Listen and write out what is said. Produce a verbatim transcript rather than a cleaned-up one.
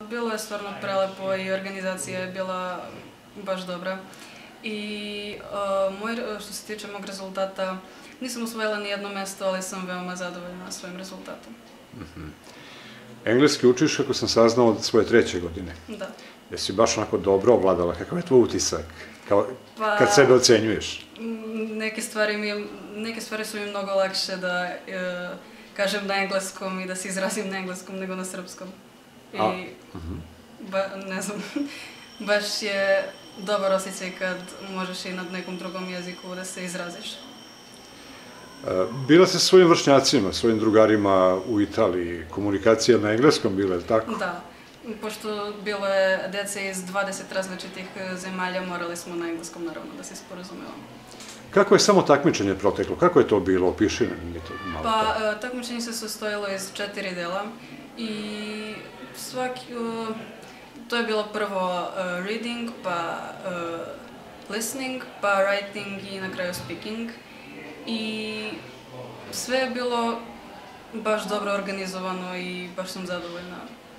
Bilo je stvarno prelepo i organizacija je bila baš dobra. I uh, moj, što se tiče mog rezultata, nisam osvojila ni jedno mesto, ali sam veoma zadovoljna svojim rezultatom. Mm-hmm. Engleski učiš, ako sam saznao, od svoje treće godine. Da. Jesi baš onako dobro ovladala? Kakav je tvoj utisak kao, pa, kad sebe ocenjuješ? Neke stvari, mi, neke stvari su mi mnogo lakše da e, kažem na engleskom i da se izrazim na engleskom nego na srpskom. I, A, uh-huh. ba, ne znam, baš je dobar osjećaj kad možeš i na nekom drugom jeziku da se izraziš. Bila se sa svojim vršnjacima, svojim drugarima u Italiji, komunikacija na engleskom bila, je tako? Da, pošto bilo je dece iz dvadeset različitih zemalja, morali smo na engleskom naravno da se sporazumevamo. Kako je samo takmičenje proteklo? Kako je to bilo? Opiši mi to malo. Pa, takmičenje se sastojilo iz četiri dela i svaki, to je bilo prvo reading, pa listening, pa writing i na kraju speaking. I sve je bilo baš dobro organizovano i baš sam zadovoljna